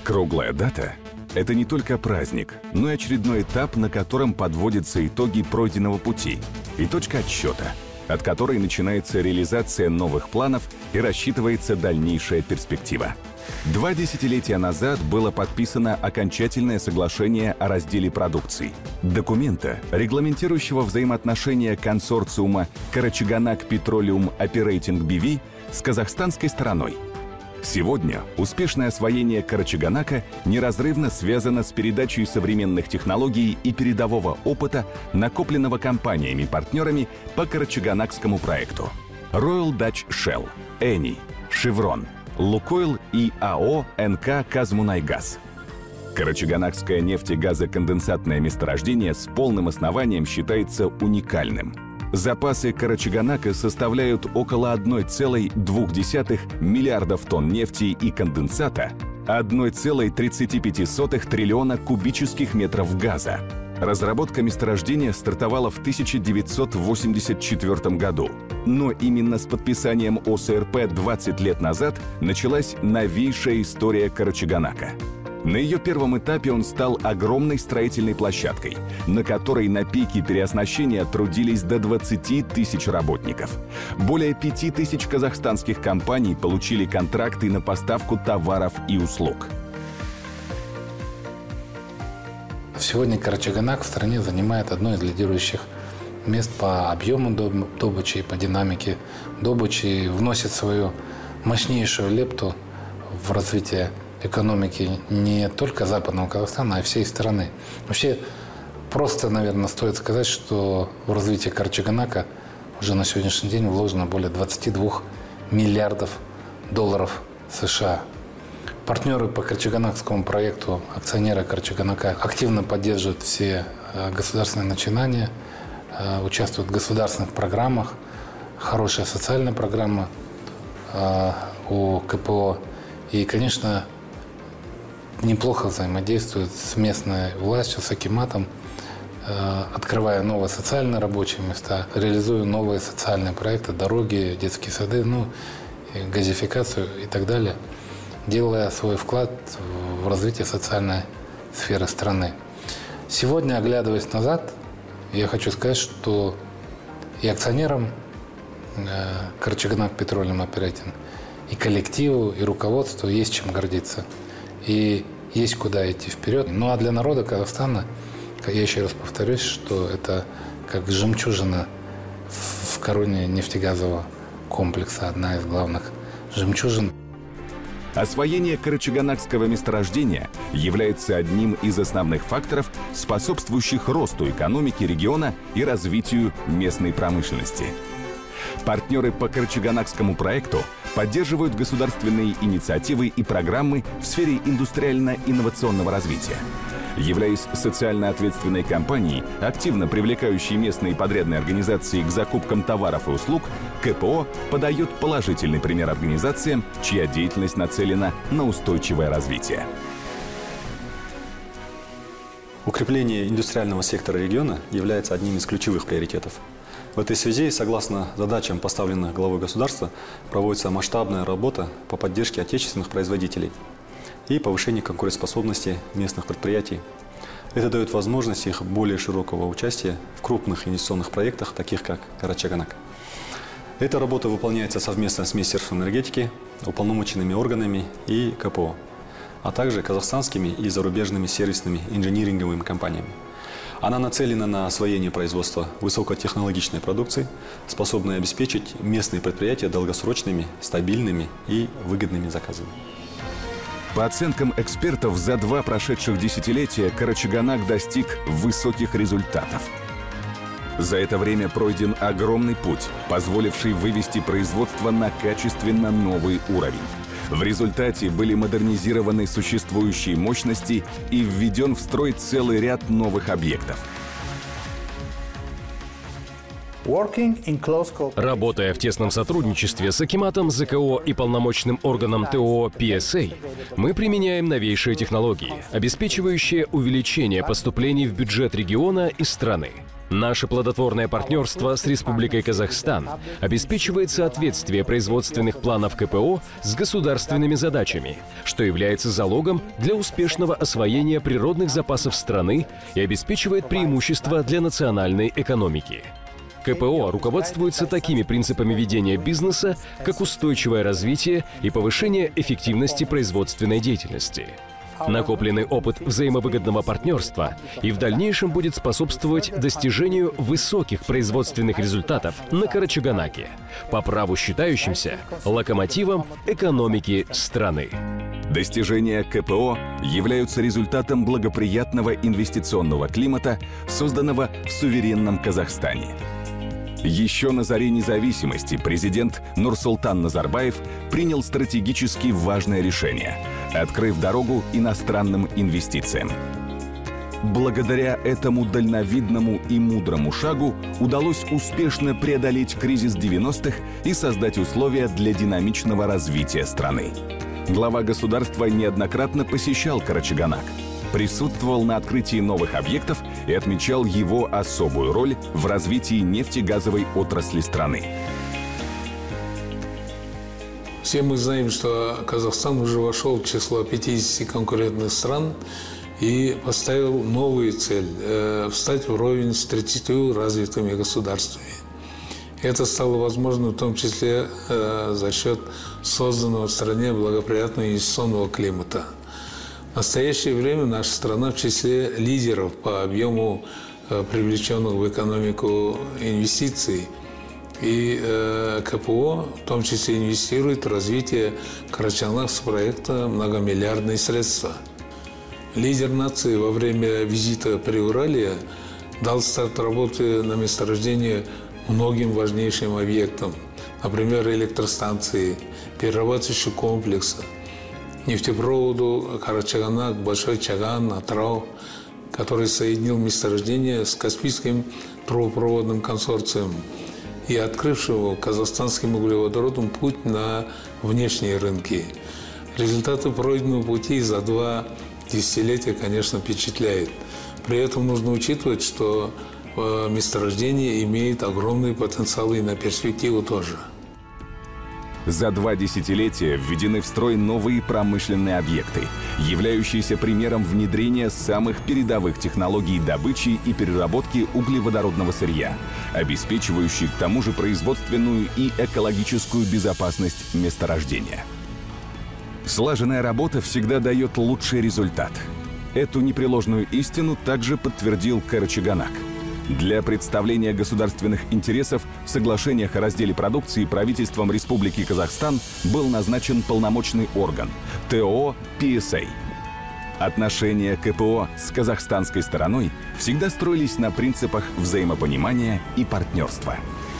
Круглая дата – это не только праздник, но и очередной этап, на котором подводятся итоги пройденного пути и точка отсчета, от которой начинается реализация новых планов и рассчитывается дальнейшая перспектива. 2 десятилетия назад было подписано окончательное соглашение о разделе продукции. Документа, регламентирующего взаимоотношения консорциума Карачаганак Petroleum Operating BV с казахстанской стороной. Сегодня успешное освоение Карачаганака неразрывно связано с передачей современных технологий и передового опыта, накопленного компаниями-партнерами по Карачаганакскому проекту. Royal Dutch Shell, Eni, Chevron, Лукойл и АО НК «Казмунайгаз». Карачаганакское нефтегазоконденсатное месторождение с полным основанием считается уникальным. Запасы Карачаганака составляют около 1,2 миллиардов тонн нефти и конденсата, 1,35 триллиона кубических метров газа. Разработка месторождения стартовала в 1984 году. Но именно с подписанием ОСРП 20 лет назад началась новейшая история Карачаганака. На ее первом этапе он стал огромной строительной площадкой, на которой на пике переоснащения трудились до 20 тысяч работников. Более 5 тысяч казахстанских компаний получили контракты на поставку товаров и услуг. Сегодня Карачаганак в стране занимает одно из лидирующих мест по объему добычи и по динамике добычи, вносит свою мощнейшую лепту в развитие экономики не только Западного Казахстана, а и всей страны. Вообще, просто, наверное, стоит сказать, что в развитие Карачаганака уже на сегодняшний день вложено более 22 миллиардов долларов США. Партнеры по Карачаганакскому проекту, акционеры Карачаганака, активно поддерживают все государственные начинания, участвуют в государственных программах, хорошая социальная программа у КПО. И, конечно, неплохо взаимодействуют с местной властью, с акиматом, открывая новые социальные рабочие места, реализуя новые социальные проекты, дороги, детские сады, газификацию и так далее, делая свой вклад в развитие социальной сферы страны. Сегодня, оглядываясь назад, я хочу сказать, что и акционерам Карачаганак Petroleum Operating, и коллективу, и руководству есть чем гордиться. И есть куда идти вперед. Ну а для народа Казахстана, я еще раз повторюсь, что это как жемчужина в короне нефтегазового комплекса, одна из главных жемчужин. Освоение Карачаганакского месторождения является одним из основных факторов, способствующих росту экономики региона и развитию местной промышленности. Партнеры по Карачаганакскому проекту поддерживают государственные инициативы и программы в сфере индустриально-инновационного развития. Являясь социально ответственной компанией, активно привлекающей местные подрядные организации к закупкам товаров и услуг, КПО подает положительный пример организациям, чья деятельность нацелена на устойчивое развитие. Укрепление индустриального сектора региона является одним из ключевых приоритетов. В этой связи, согласно задачам, поставленных главой государства, проводится масштабная работа по поддержке отечественных производителей и повышению конкурентоспособности местных предприятий. Это дает возможность их более широкого участия в крупных инвестиционных проектах, таких как Карачаганак. Эта работа выполняется совместно с Министерством энергетики, уполномоченными органами и КПО, а также казахстанскими и зарубежными сервисными инжиниринговыми компаниями. Она нацелена на освоение производства высокотехнологичной продукции, способной обеспечить местные предприятия долгосрочными, стабильными и выгодными заказами. По оценкам экспертов, за 2 прошедших десятилетия Карачаганак достиг высоких результатов. За это время пройден огромный путь, позволивший вывести производство на качественно новый уровень. В результате были модернизированы существующие мощности и введен в строй целый ряд новых объектов. Работая в тесном сотрудничестве с акиматом ЗКО и полномочным органом ТО PSA, мы применяем новейшие технологии, обеспечивающие увеличение поступлений в бюджет региона и страны. Наше плодотворное партнерство с Республикой Казахстан обеспечивает соответствие производственных планов КПО с государственными задачами, что является залогом для успешного освоения природных запасов страны и обеспечивает преимущества для национальной экономики. КПО руководствуется такими принципами ведения бизнеса, как устойчивое развитие и повышение эффективности производственной деятельности. Накопленный опыт взаимовыгодного партнерства и в дальнейшем будет способствовать достижению высоких производственных результатов на Карачаганаке, по праву считающимся локомотивом экономики страны. Достижения КПО являются результатом благоприятного инвестиционного климата, созданного в суверенном Казахстане. Еще на заре независимости президент Нурсултан Назарбаев принял стратегически важное решение, открыв дорогу иностранным инвестициям. Благодаря этому дальновидному и мудрому шагу удалось успешно преодолеть кризис 90-х и создать условия для динамичного развития страны. Глава государства неоднократно посещал Карачаганак, присутствовал на открытии новых объектов и отмечал его особую роль в развитии нефтегазовой отрасли страны. Все мы знаем, что Казахстан уже вошел в число 50 конкурентных стран и поставил новую цель – встать вровень с 30 развитыми государствами. Это стало возможно в том числе за счет созданного в стране благоприятного инвестиционного климата. В настоящее время наша страна в числе лидеров по объему привлеченных в экономику инвестиций. И КПО в том числе инвестирует в развитие Карачаганакского проекта многомиллиардные средства. Лидер нации во время визита Приуралья дал старт работы на месторождении многим важнейшим объектам, например, электростанции, перерабатывающего комплекса, нефтепроводу Карачаганак, Большой Чаган, Атырау, который соединил месторождение с Каспийским трубопроводным консорциумом и открывшего казахстанским углеводородам путь на внешние рынки. Результаты пройденного пути за 2 десятилетия, конечно, впечатляют. При этом нужно учитывать, что месторождение имеет огромный потенциал и на перспективу тоже. За 2 десятилетия введены в строй новые промышленные объекты, являющиеся примером внедрения самых передовых технологий добычи и переработки углеводородного сырья, обеспечивающих к тому же производственную и экологическую безопасность месторождения. Слаженная работа всегда дает лучший результат. Эту непреложную истину также подтвердил Карачаганак. Для представления государственных интересов в соглашениях о разделе продукции правительством Республики Казахстан был назначен полномочный орган – ТО PSA. Отношения КПО с казахстанской стороной всегда строились на принципах взаимопонимания и партнерства.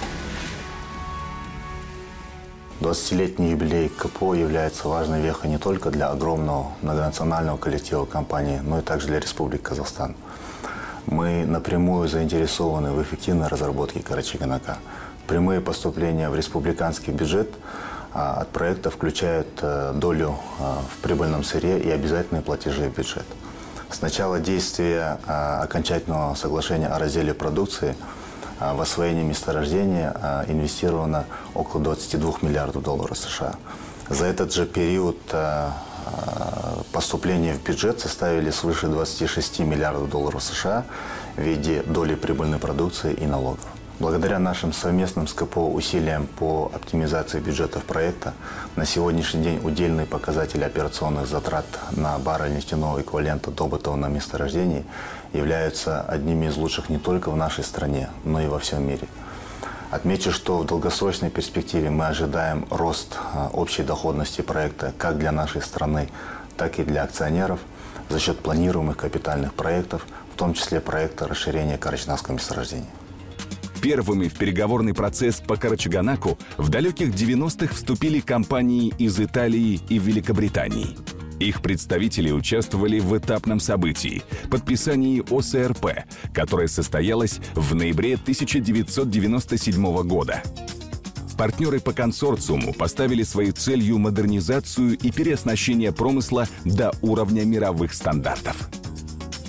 20-летний юбилей КПО является важной вехой не только для огромного многонационального коллектива компании, но и также для Республики Казахстан. Мы напрямую заинтересованы в эффективной разработке Карачаганака. Прямые поступления в республиканский бюджет от проекта включают долю в прибыльном сырье и обязательные платежи в бюджет. С начала действия окончательного соглашения о разделе продукции в освоение месторождения инвестировано около 22 миллиардов долларов США. За этот же период поступления в бюджет составили свыше 26 миллиардов долларов США в виде доли прибыльной продукции и налогов. Благодаря нашим совместным с КПО усилиям по оптимизации бюджетов проекта на сегодняшний день удельные показатели операционных затрат на баррель нефтяного эквивалента, добытого на месторождении, являются одними из лучших не только в нашей стране, но и во всем мире. Отмечу, что в долгосрочной перспективе мы ожидаем рост общей доходности проекта как для нашей страны, так и для акционеров за счет планируемых капитальных проектов, в том числе проекта расширения Карачаганакского месторождения. Первыми в переговорный процесс по Карачаганаку в далеких 90-х вступили компании из Италии и Великобритании. Их представители участвовали в этапном событии – подписании ОСРП, которое состоялось в ноябре 1997 года. Партнеры по консорциуму поставили своей целью модернизацию и переоснащение промысла до уровня мировых стандартов.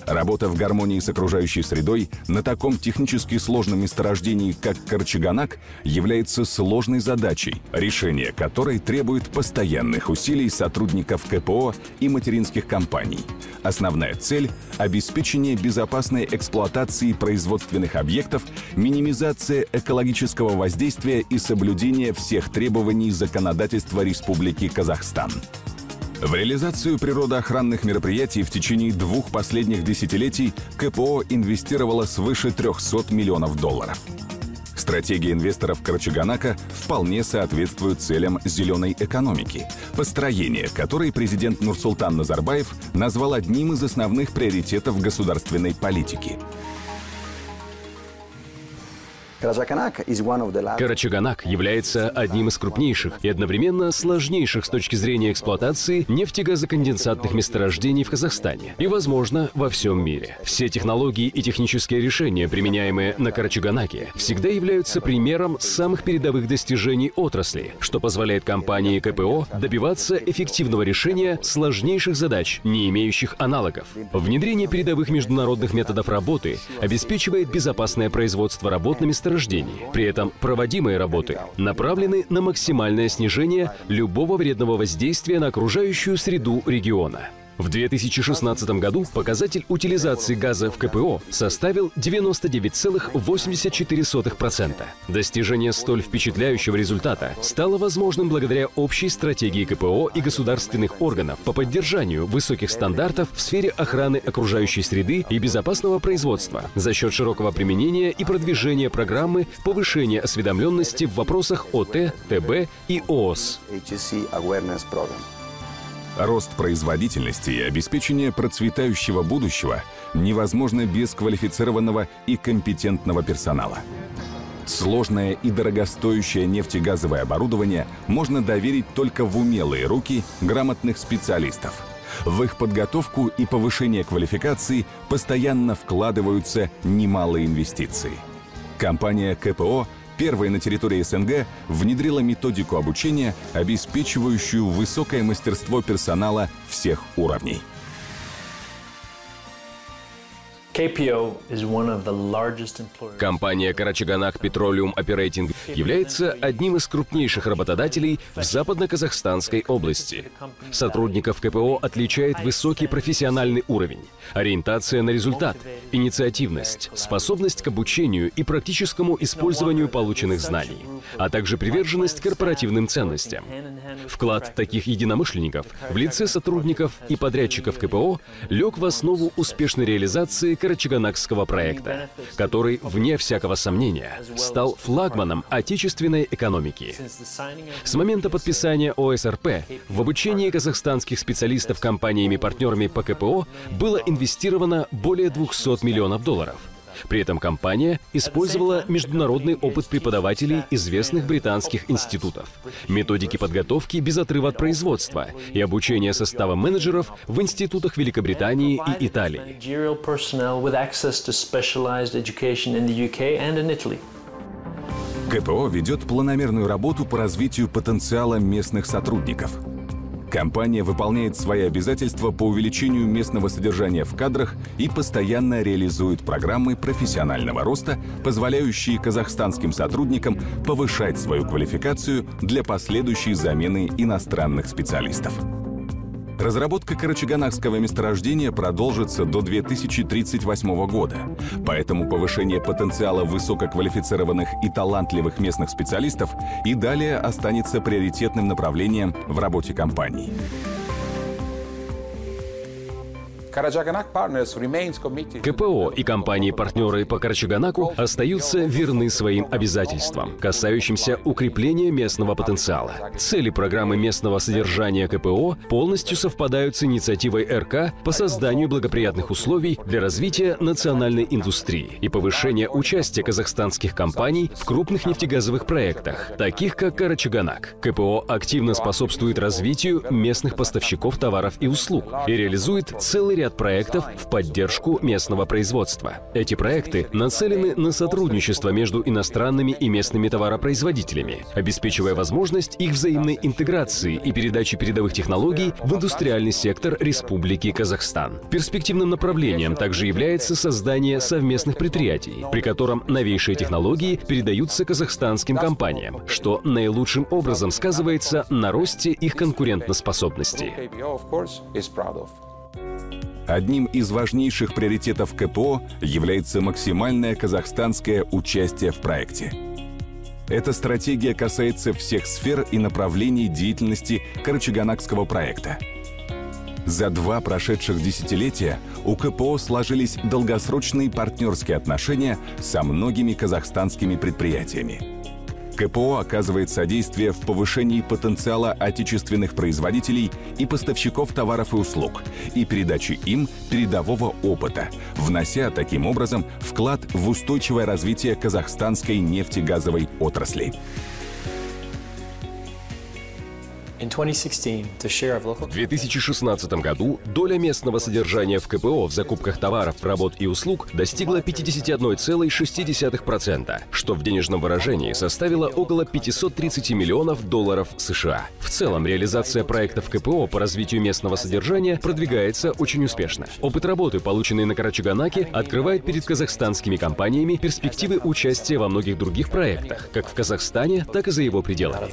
Работа в гармонии с окружающей средой на таком технически сложном месторождении, как Карачаганак, является сложной задачей, решение которой требует постоянных усилий сотрудников КПО и материнских компаний. Основная цель – обеспечение безопасной эксплуатации производственных объектов, минимизация экологического воздействия и соблюдение всех требований законодательства Республики Казахстан. В реализацию природоохранных мероприятий в течение 2 последних десятилетий КПО инвестировало свыше 300 миллионов долларов. Стратегия инвесторов Карачаганака вполне соответствует целям зеленой экономики, построение которой президент Нурсултан Назарбаев назвал одним из основных приоритетов государственной политики. Карачаганак является одним из крупнейших и одновременно сложнейших с точки зрения эксплуатации нефтегазоконденсатных месторождений в Казахстане и, возможно, во всем мире. Все технологии и технические решения, применяемые на Карачаганаке, всегда являются примером самых передовых достижений отрасли, что позволяет компании КПО добиваться эффективного решения сложнейших задач, не имеющих аналогов. Внедрение передовых международных методов работы обеспечивает безопасное производство работ на месторождениях. При этом проводимые работы направлены на максимальное снижение любого вредного воздействия на окружающую среду региона. В 2016 году показатель утилизации газа в КПО составил 99,84%. Достижение столь впечатляющего результата стало возможным благодаря общей стратегии КПО и государственных органов по поддержанию высоких стандартов в сфере охраны окружающей среды и безопасного производства за счет широкого применения и продвижения программы повышения осведомленности в вопросах ОТ, ТБ и ООС. Рост производительности и обеспечение процветающего будущего невозможно без квалифицированного и компетентного персонала. Сложное и дорогостоящее нефтегазовое оборудование можно доверить только в умелые руки грамотных специалистов. В их подготовку и повышение квалификации постоянно вкладываются немалые инвестиции. Компания КПО первой на территории СНГ внедрила методику обучения, обеспечивающую высокое мастерство персонала всех уровней. Компания Карачаганак Petroleum Operating является одним из крупнейших работодателей в западно-казахстанской области. Сотрудников КПО отличает высокий профессиональный уровень, ориентация на результат, инициативность, способность к обучению и практическому использованию полученных знаний, а также приверженность корпоративным ценностям. Вклад таких единомышленников в лице сотрудников и подрядчиков КПО лег в основу успешной реализации Карачаганакского проекта, который, вне всякого сомнения, стал флагманом отечественной экономики. С момента подписания ОСРП в обучении казахстанских специалистов компаниями-партнерами по КПО было инвестировано более 200 миллионов долларов. При этом компания использовала международный опыт преподавателей известных британских институтов, методики подготовки без отрыва от производства и обучения состава менеджеров в институтах Великобритании и Италии. КПО ведет планомерную работу по развитию потенциала местных сотрудников. Компания выполняет свои обязательства по увеличению местного содержания в кадрах и постоянно реализует программы профессионального роста, позволяющие казахстанским сотрудникам повышать свою квалификацию для последующей замены иностранных специалистов. Разработка карачаганакского месторождения продолжится до 2038 года, поэтому повышение потенциала высококвалифицированных и талантливых местных специалистов и далее останется приоритетным направлением в работе компании. КПО и компании-партнеры по Карачаганаку остаются верны своим обязательствам, касающимся укрепления местного потенциала. Цели программы местного содержания КПО полностью совпадают с инициативой РК по созданию благоприятных условий для развития национальной индустрии и повышения участия казахстанских компаний в крупных нефтегазовых проектах, таких как Карачаганак. КПО активно способствует развитию местных поставщиков товаров и услуг и реализует целый ряд ряд проектов в поддержку местного производства. Эти проекты нацелены на сотрудничество между иностранными и местными товаропроизводителями, обеспечивая возможность их взаимной интеграции и передачи передовых технологий в индустриальный сектор Республики Казахстан. Перспективным направлением также является создание совместных предприятий, при котором новейшие технологии передаются казахстанским компаниям, что наилучшим образом сказывается на росте их конкурентоспособности. Одним из важнейших приоритетов КПО является максимальное казахстанское участие в проекте. Эта стратегия касается всех сфер и направлений деятельности карачаганакского проекта. За 2 прошедших десятилетия у КПО сложились долгосрочные партнерские отношения со многими казахстанскими предприятиями. КПО оказывает содействие в повышении потенциала отечественных производителей и поставщиков товаров и услуг и передаче им передового опыта, внося таким образом вклад в устойчивое развитие казахстанской нефтегазовой отрасли. В 2016 году доля местного содержания в КПО в закупках товаров, работ и услуг достигла 51,6%, что в денежном выражении составило около 530 миллионов долларов США. В целом, реализация проектов КПО по развитию местного содержания продвигается очень успешно. Опыт работы, полученный на Карачаганаке, открывает перед казахстанскими компаниями перспективы участия во многих других проектах, как в Казахстане, так и за его пределами.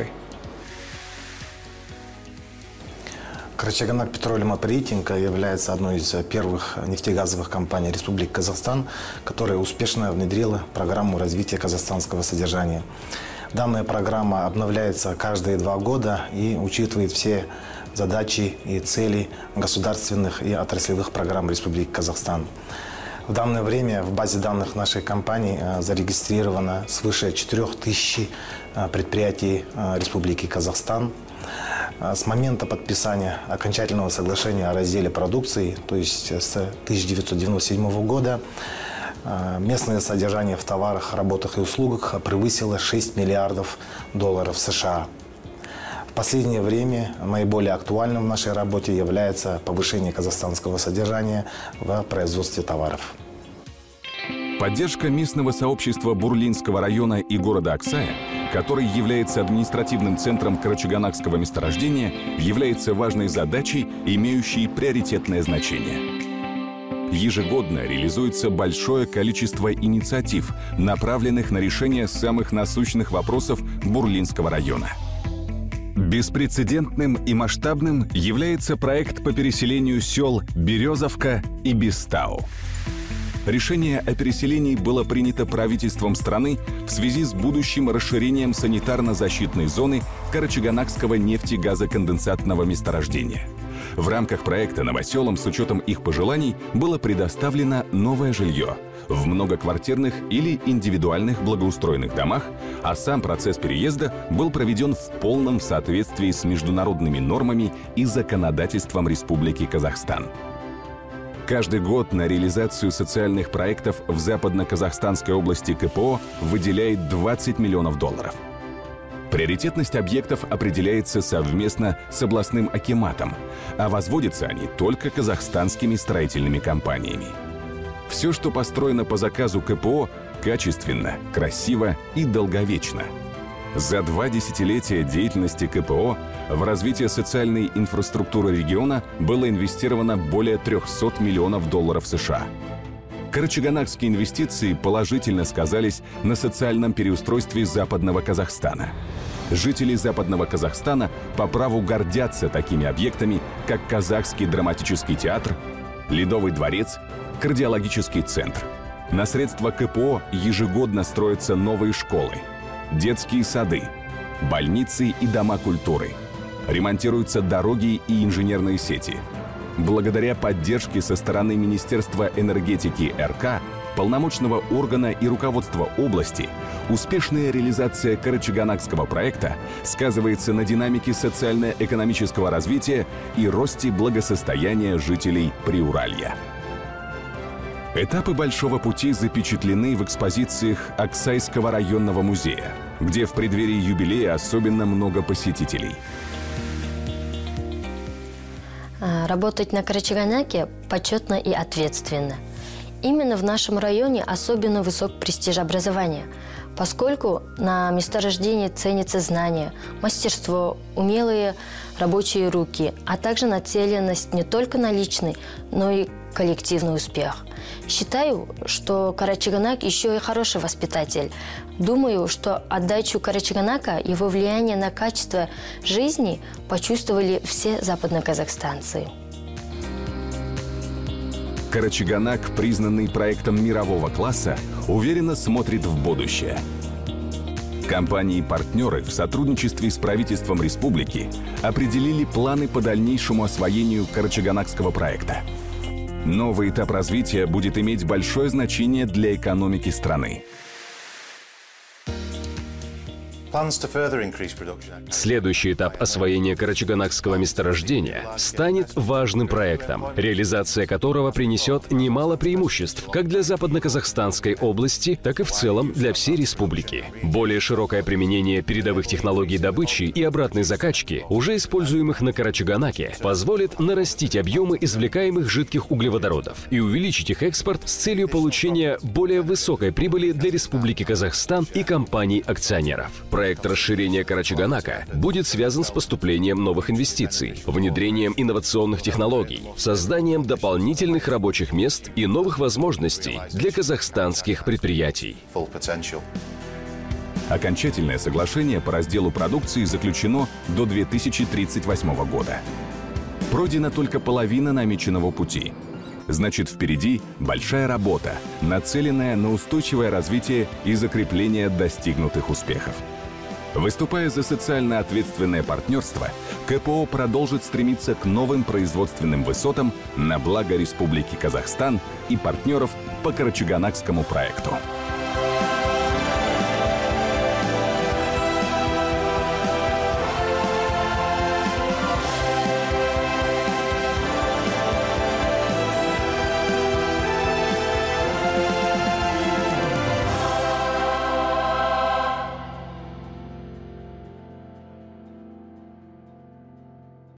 Карачаганак Petroleum Operating является одной из первых нефтегазовых компаний Республики Казахстан, которая успешно внедрила программу развития казахстанского содержания. Данная программа обновляется каждые 2 года и учитывает все задачи и цели государственных и отраслевых программ Республики Казахстан. В данное время в базе данных нашей компании зарегистрировано свыше 4000 предприятий Республики Казахстан. С момента подписания окончательного соглашения о разделе продукции, то есть с 1997 года, местное содержание в товарах, работах и услугах превысило 6 миллиардов долларов США. В последнее время наиболее актуальным в нашей работе является повышение казахстанского содержания в производстве товаров. Поддержка местного сообщества Бурлинского района и города Аксая, который является административным центром карачаганакского месторождения, является важной задачей, имеющей приоритетное значение. Ежегодно реализуется большое количество инициатив, направленных на решение самых насущных вопросов Бурлинского района. Беспрецедентным и масштабным является проект по переселению сел Березовка и Бестау. Решение о переселении было принято правительством страны в связи с будущим расширением санитарно-защитной зоны Карачаганакского нефтегазоконденсатного месторождения. В рамках проекта новоселам с учетом их пожеланий было предоставлено новое жилье в многоквартирных или индивидуальных благоустроенных домах, а сам процесс переезда был проведен в полном соответствии с международными нормами и законодательством Республики Казахстан. Каждый год на реализацию социальных проектов в Западно-Казахстанской области КПО выделяет 20 миллионов долларов. Приоритетность объектов определяется совместно с областным акиматом, а возводятся они только казахстанскими строительными компаниями. Все, что построено по заказу КПО, качественно, красиво и долговечно. За 2 десятилетия деятельности КПО в развитие социальной инфраструктуры региона было инвестировано более 300 миллионов долларов США. Карачаганакские инвестиции положительно сказались на социальном переустройстве Западного Казахстана. Жители Западного Казахстана по праву гордятся такими объектами, как Казахский драматический театр, Ледовый дворец, Кардиологический центр. На средства КПО ежегодно строятся новые школы, детские сады, больницы и дома культуры. Ремонтируются дороги и инженерные сети. Благодаря поддержке со стороны Министерства энергетики РК, полномочного органа и руководства области, успешная реализация Карачаганакского проекта сказывается на динамике социально-экономического развития и росте благосостояния жителей Приуралья. Этапы Большого пути запечатлены в экспозициях Аксайского районного музея, где в преддверии юбилея особенно много посетителей. Работать на Карачаганаке почетно и ответственно. Именно в нашем районе особенно высок престиж образования, поскольку на месторождении ценятся знания, мастерство, умелые рабочие руки, а также нацеленность не только на личный, но и коллективный успех. Считаю, что Карачаганак еще и хороший воспитатель. Думаю, что отдачу Карачаганака, его влияние на качество жизни почувствовали все западноказахстанцы. Карачаганак, признанный проектом мирового класса, уверенно смотрит в будущее. Компании-партнеры в сотрудничестве с правительством республики определили планы по дальнейшему освоению Карачаганакского проекта. Новый этап развития будет иметь большое значение для экономики страны. Следующий этап освоения Карачаганакского месторождения станет важным проектом, реализация которого принесет немало преимуществ как для Западно-Казахстанской области, так и в целом для всей республики. Более широкое применение передовых технологий добычи и обратной закачки, уже используемых на Карачаганаке, позволит нарастить объемы извлекаемых жидких углеводородов и увеличить их экспорт с целью получения более высокой прибыли для Республики Казахстан и компаний-акционеров. Проект расширения Карачаганака будет связан с поступлением новых инвестиций, внедрением инновационных технологий, созданием дополнительных рабочих мест и новых возможностей для казахстанских предприятий. Окончательное соглашение по разделу продукции заключено до 2038 года. Пройдена только половина намеченного пути. Значит, впереди большая работа, нацеленная на устойчивое развитие и закрепление достигнутых успехов. Выступая за социально ответственное партнерство, КПО продолжит стремиться к новым производственным высотам на благо Республики Казахстан и партнеров по Карачаганакскому проекту.